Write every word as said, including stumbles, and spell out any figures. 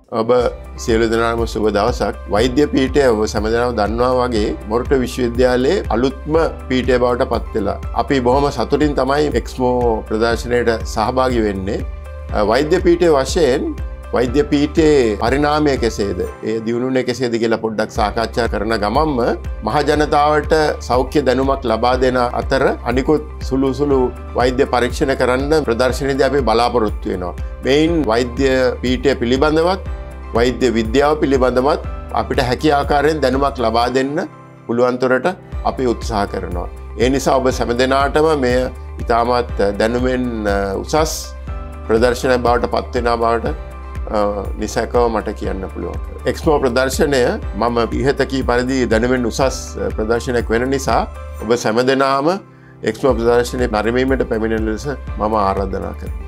ඔබ සියලු දෙනාම සුබ දවසක්. වෛද්‍ය පීඨය ඔබ සෑම දන්නවා වගේ මොරටු විශ්වවිද්‍යාලයේ අලුත්ම පීඨය බවට පත් වෙලා. අපි බොහොම සතුටින් තමයි එක්ස්මෝ ප්‍රදර්ශනයට සහභාගී වෙන්නේ. වෛද්‍ය පීඨයේ වශයෙන් වෛද්‍ය පීඨයේ පරිණාමය කෙසේද? ඒ දියුණුවේ කෙසේද කියලා පොඩ්ඩක් සාකච්ඡා කරන ගමන්ම මහ ජනතාවට සෞඛ්‍ය දැනුමක් ලබා දෙන අතර අනිකුත් සුළු සුළු වෛද්‍ය පරීක්ෂණ කරන්න ප්‍රදර්ශනයේදී අපි බලාපොරොත්තු වෙනවා. මේන් වෛද්‍ය පීඨය පිළිබඳවත් වෛද්‍ය විද්‍යාව පිළිබඳවත් අපිට හැකි ආකාරයෙන් දැනුමක් ලබා දෙන්න පුළුවන් තරට අපි උත්සාහ කරනවා. ඒ නිසා ඔබ හැම දිනාටම මේ ඉතාමත් දැනුමෙන් උසස් ප්‍රදර්ශනයක් බවට පත් වෙනා බවට නිසකව මට කියන්න පුළුවන්. එක්ස්මෝ ප්‍රදර්ශනය මම ඉහත කී පරිදි දැනුමෙන් උසස් ප්‍රදර්ශනයක් වෙන නිසා ඔබ හැම දිනාම එක්ස්මෝ ප්‍රදර්ශනයේ පරිමේමට පැමිණෙන ලෙස මම ආරාධනා කරනවා.